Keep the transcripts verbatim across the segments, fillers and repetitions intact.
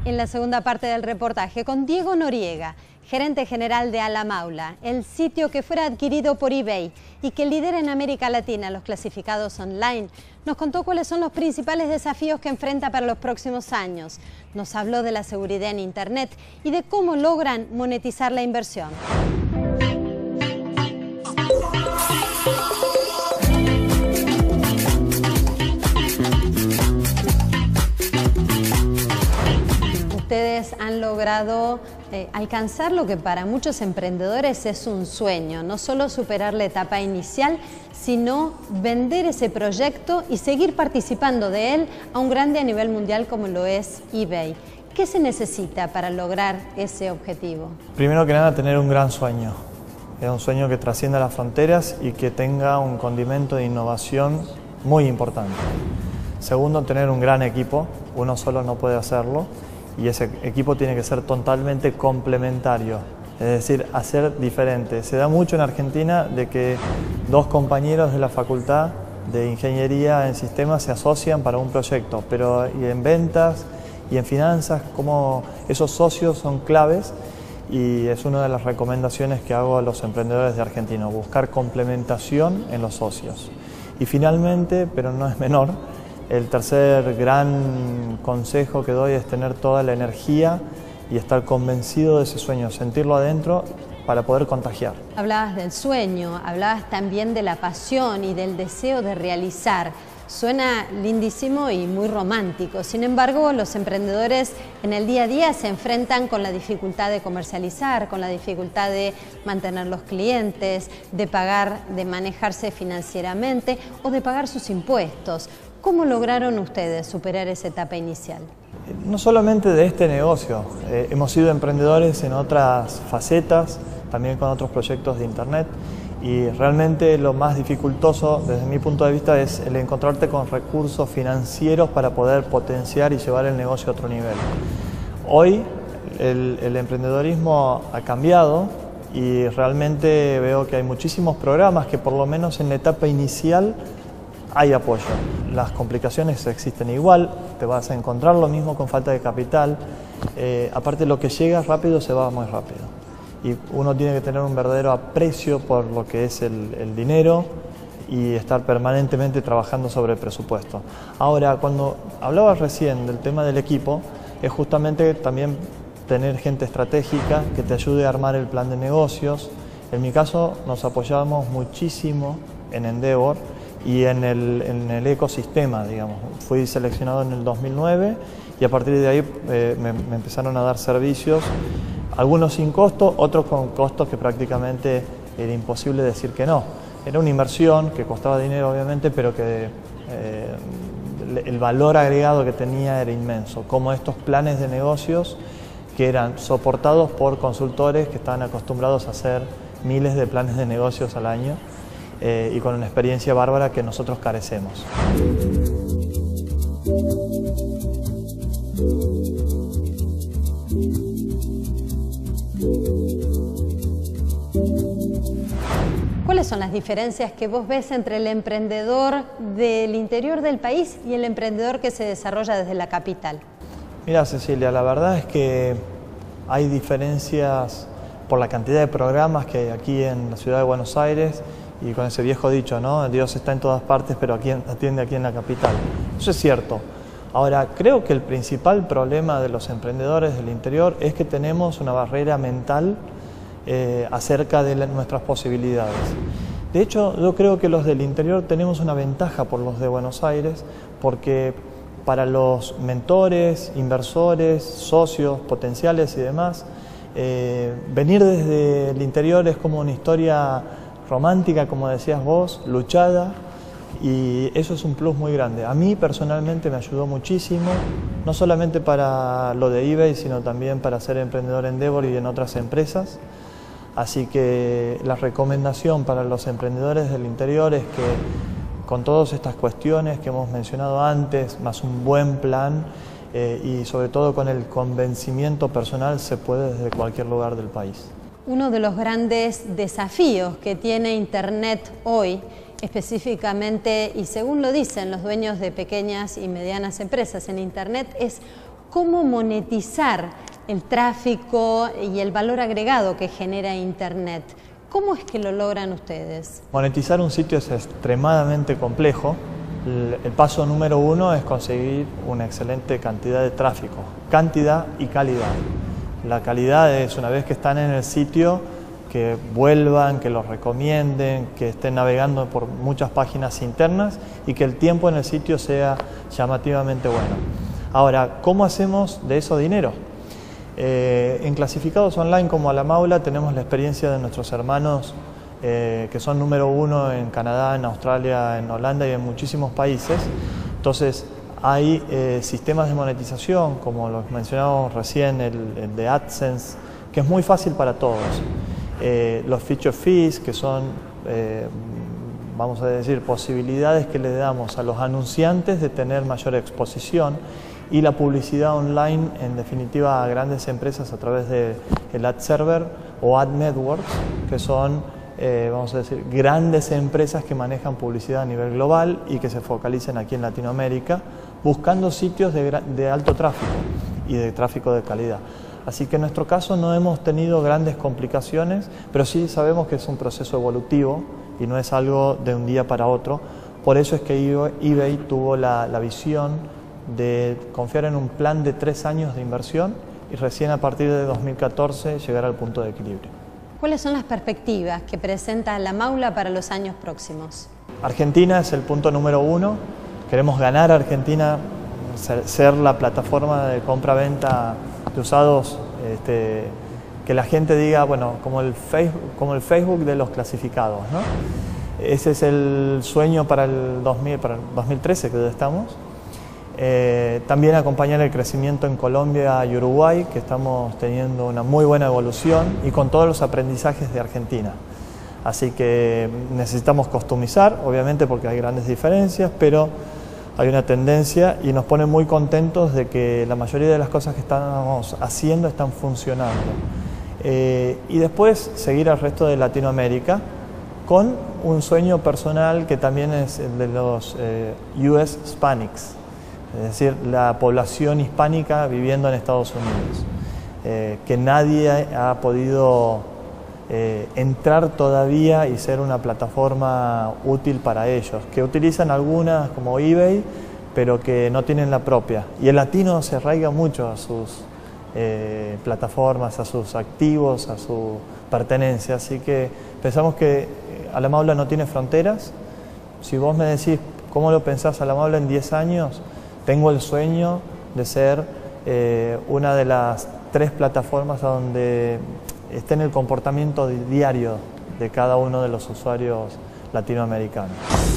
En la segunda parte del reportaje con Diego Noriega, gerente general de Alamaula, el sitio que fuera adquirido por eBay y que lidera en América Latina los clasificados online, nos contó cuáles son los principales desafíos que enfrenta para los próximos años. Nos habló de la seguridad en Internet y de cómo logran monetizar la inversión. Ustedes han logrado eh, alcanzar lo que para muchos emprendedores es un sueño, no solo superar la etapa inicial, sino vender ese proyecto y seguir participando de él a un grande a nivel mundial como lo es eBay. ¿Qué se necesita para lograr ese objetivo? Primero que nada, tener un gran sueño. Es un sueño que trascienda las fronteras y que tenga un condimento de innovación muy importante. Segundo, tener un gran equipo. Uno solo no puede hacerlo. Y ese equipo tiene que ser totalmente complementario, es decir, hacer diferente. Se da mucho en Argentina de que dos compañeros de la Facultad de Ingeniería en Sistemas se asocian para un proyecto, pero y en ventas y en finanzas, como esos socios son claves, y es una de las recomendaciones que hago a los emprendedores de Argentina, buscar complementación en los socios. Y finalmente, pero no es menor, el tercer gran consejo que doy es tener toda la energía y estar convencido de ese sueño, sentirlo adentro para poder contagiar. Hablabas del sueño, hablabas también de la pasión y del deseo de realizar. Suena lindísimo y muy romántico. Sin embargo, los emprendedores en el día a día se enfrentan con la dificultad de comercializar, con la dificultad de mantener los clientes, de pagar, de manejarse financieramente o de pagar sus impuestos. ¿Cómo lograron ustedes superar esa etapa inicial? No solamente de este negocio, eh, hemos sido emprendedores en otras facetas, también con otros proyectos de Internet, y realmente lo más dificultoso desde mi punto de vista es el encontrarte con recursos financieros para poder potenciar y llevar el negocio a otro nivel. Hoy el, el emprendedorismo ha cambiado y realmente veo que hay muchísimos programas que por lo menos en la etapa inicial hay apoyo. Las complicaciones existen igual, te vas a encontrar lo mismo con falta de capital. Eh, aparte, lo que llega rápido se va muy rápido. Y uno tiene que tener un verdadero aprecio por lo que es el, el dinero y estar permanentemente trabajando sobre el presupuesto. Ahora, cuando hablabas recién del tema del equipo, es justamente también tener gente estratégica que te ayude a armar el plan de negocios. En mi caso, nos apoyamos muchísimo en Endeavor y en el, en el ecosistema, digamos. Fui seleccionado en el dos mil nueve y a partir de ahí eh, me, me empezaron a dar servicios, algunos sin costo, otros con costos que prácticamente era imposible decir que no. Era una inversión que costaba dinero obviamente, pero que eh, el valor agregado que tenía era inmenso, como estos planes de negocios que eran soportados por consultores que estaban acostumbrados a hacer miles de planes de negocios al año. Eh, y con una experiencia bárbara que nosotros carecemos. ¿Cuáles son las diferencias que vos ves entre el emprendedor del interior del país y el emprendedor que se desarrolla desde la capital? Mira, Cecilia, la verdad es que hay diferencias por la cantidad de programas que hay aquí en la ciudad de Buenos Aires. Y con ese viejo dicho, ¿no? Dios está en todas partes, pero aquí, atiende aquí en la capital. Eso es cierto. Ahora, creo que el principal problema de los emprendedores del interior es que tenemos una barrera mental eh, acerca de la, nuestras posibilidades. De hecho, yo creo que los del interior tenemos una ventaja por los de Buenos Aires, porque para los mentores, inversores, socios, potenciales y demás, eh, venir desde el interior es como una historia romántica, como decías vos, luchada, y eso es un plus muy grande. A mí personalmente me ayudó muchísimo, no solamente para lo de eBay, sino también para ser emprendedor en Endeavor y en otras empresas. Así que la recomendación para los emprendedores del interior es que con todas estas cuestiones que hemos mencionado antes, más un buen plan eh, y sobre todo con el convencimiento personal, se puede desde cualquier lugar del país. Uno de los grandes desafíos que tiene Internet hoy, específicamente, y según lo dicen los dueños de pequeñas y medianas empresas en Internet, es cómo monetizar el tráfico y el valor agregado que genera Internet. ¿Cómo es que lo logran ustedes? Monetizar un sitio es extremadamente complejo. El paso número uno es conseguir una excelente cantidad de tráfico, cantidad y calidad. La calidad es, una vez que están en el sitio, que vuelvan, que los recomienden, que estén navegando por muchas páginas internas y que el tiempo en el sitio sea llamativamente bueno. Ahora, ¿cómo hacemos de eso dinero? Eh, en clasificados online como Alamaula tenemos la experiencia de nuestros hermanos eh, que son número uno en Canadá, en Australia, en Holanda y en muchísimos países. Entonces hay eh, sistemas de monetización como los mencionamos recién, el, el de AdSense, que es muy fácil para todos. Eh, los feature fees, que son, eh, vamos a decir, posibilidades que le damos a los anunciantes de tener mayor exposición, y la publicidad online, en definitiva, a grandes empresas a través de el Ad Server o Ad Networks, que son, eh, vamos a decir, grandes empresas que manejan publicidad a nivel global y que se focalicen aquí en Latinoamérica, buscando sitios de, de alto tráfico y de tráfico de calidad. Así que en nuestro caso no hemos tenido grandes complicaciones, pero sí sabemos que es un proceso evolutivo y no es algo de un día para otro. Por eso es que eBay tuvo la, la visión de confiar en un plan de tres años de inversión y recién a partir de dos mil catorce llegar al punto de equilibrio. ¿Cuáles son las perspectivas que presenta Alamaula para los años próximos? Argentina es el punto número uno. Queremos ganar a Argentina, ser, ser la plataforma de compra-venta de usados, este, que la gente diga, bueno, como el Facebook, como el Facebook de los clasificados, ¿no? Ese es el sueño para el, dos mil, para el dos mil trece, que ya estamos. Eh, también acompañar el crecimiento en Colombia y Uruguay, que estamos teniendo una muy buena evolución y con todos los aprendizajes de Argentina. Así que necesitamos customizar, obviamente porque hay grandes diferencias, pero hay una tendencia y nos pone muy contentos de que la mayoría de las cosas que estamos haciendo están funcionando. Eh, y después seguir al resto de Latinoamérica con un sueño personal que también es el de los eh, U S Hispanics. Es decir, la población hispánica viviendo en Estados Unidos, eh, que nadie ha podido eh, entrar todavía y ser una plataforma útil para ellos, que utilizan algunas como eBay, pero que no tienen la propia. Y el latino se arraiga mucho a sus eh, plataformas, a sus activos, a su pertenencia, así que pensamos que Alamaula no tiene fronteras. Si vos me decís cómo lo pensás Alamaula en diez años, tengo el sueño de ser eh, una de las tres plataformas donde esté en el comportamiento diario de cada uno de los usuarios latinoamericanos.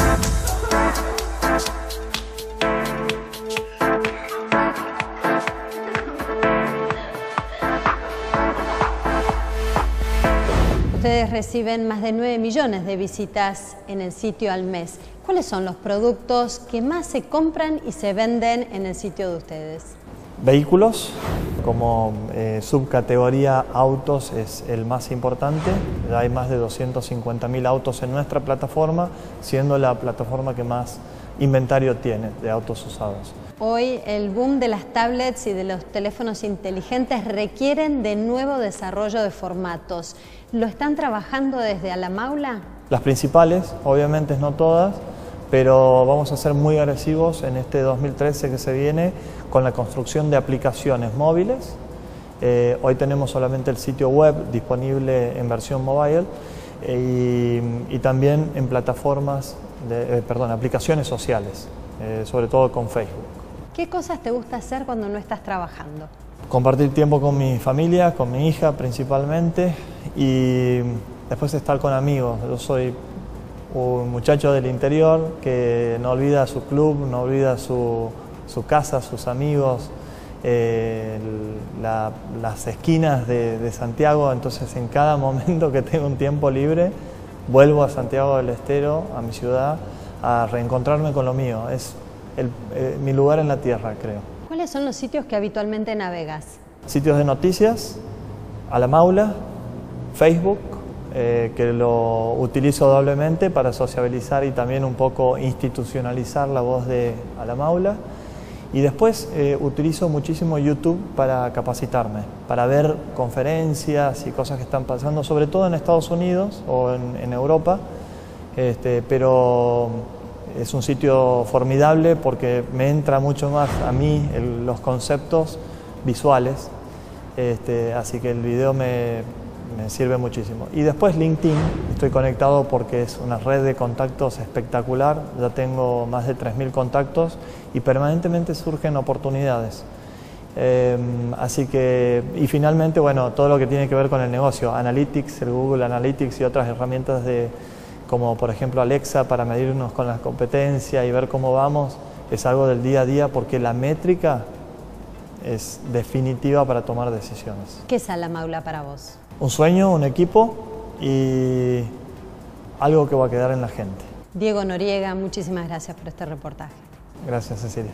Ustedes reciben más de nueve millones de visitas en el sitio al mes. ¿Cuáles son los productos que más se compran y se venden en el sitio de ustedes? Vehículos, como eh, subcategoría autos es el más importante. Hay más de doscientos cincuenta mil autos en nuestra plataforma, siendo la plataforma que más inventario tiene de autos usados. Hoy el boom de las tablets y de los teléfonos inteligentes requieren de nuevo desarrollo de formatos. ¿Lo están trabajando desde Alamaula? Las principales, obviamente no todas, pero vamos a ser muy agresivos en este dos mil trece que se viene con la construcción de aplicaciones móviles. Eh, hoy tenemos solamente el sitio web disponible en versión mobile eh, y, y también en plataformas, de, eh, perdón, aplicaciones sociales, eh, sobre todo con Facebook. ¿Qué cosas te gusta hacer cuando no estás trabajando? Compartir tiempo con mi familia, con mi hija principalmente, y después estar con amigos. Yo soy un muchacho del interior que no olvida su club, no olvida su, su casa, sus amigos, eh, la, las esquinas de, de Santiago. Entonces en cada momento que tengo un tiempo libre vuelvo a Santiago del Estero, a mi ciudad, a reencontrarme con lo mío. Es el, eh, mi lugar en la tierra, creo. ¿Cuáles son los sitios que habitualmente navegas? Sitios de noticias, Alamaula, Facebook, eh, que lo utilizo doblemente para sociabilizar y también un poco institucionalizar la voz de Alamaula, Y después eh, utilizo muchísimo YouTube para capacitarme, para ver conferencias y cosas que están pasando, sobre todo en Estados Unidos o en, en Europa, este, pero es un sitio formidable porque me entra mucho más a mí el, los conceptos visuales, este, así que el video me, me sirve muchísimo. Y después LinkedIn, estoy conectado porque es una red de contactos espectacular, ya tengo más de tres mil contactos y permanentemente surgen oportunidades. Eh, así que, y finalmente, bueno, todo lo que tiene que ver con el negocio, Analytics, el Google Analytics y otras herramientas de, como por ejemplo Alexa para medirnos con la competencia y ver cómo vamos, es algo del día a día porque la métrica es definitiva para tomar decisiones. ¿Qué es Sala Maula para vos? Un sueño, un equipo y algo que va a quedar en la gente. Diego Noriega, muchísimas gracias por este reportaje. Gracias, Cecilia.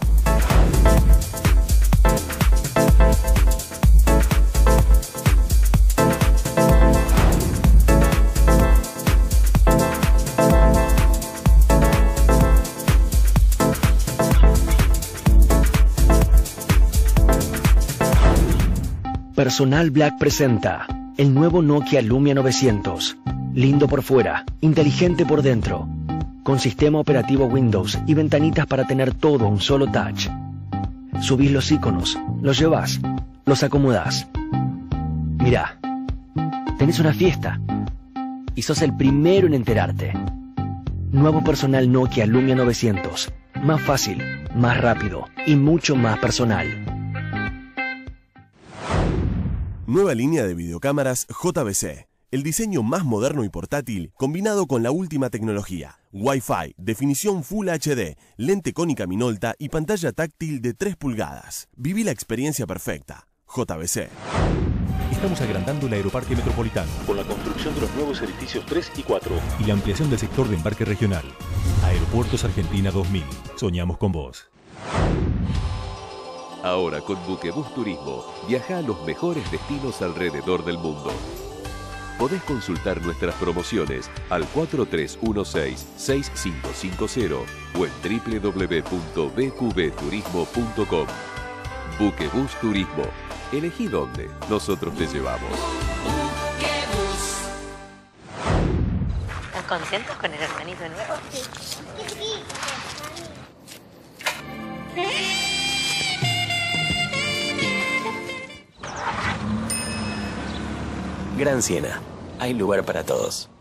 Personal Black presenta el nuevo Nokia Lumia novecientos. Lindo por fuera, inteligente por dentro. Con sistema operativo Windows y ventanitas para tener todo un solo touch. Subís los iconos, los llevas, los acomodás. Mirá, tenés una fiesta y sos el primero en enterarte. Nuevo personal Nokia Lumia novecientos. Más fácil, más rápido y mucho más personal. Nueva línea de videocámaras J V C. El diseño más moderno y portátil combinado con la última tecnología. Wi-Fi, definición Full H D, lente cónica Minolta y pantalla táctil de tres pulgadas. Viví la experiencia perfecta. J V C. Estamos agrandando el aeroparque metropolitano con la construcción de los nuevos edificios tres y cuatro y la ampliación del sector de embarque regional. Aeropuertos Argentina dos mil. Soñamos con vos. Ahora con Buquebus Turismo, viaja a los mejores destinos alrededor del mundo. Podés consultar nuestras promociones al cuatro tres uno seis, seis cinco cinco cero o en w w w punto b q b turismo punto com. Buquebus Turismo. Elegí dónde, nosotros te llevamos. ¿Están contentos con el hermanito nuevo? Gran Siena. Hay lugar para todos.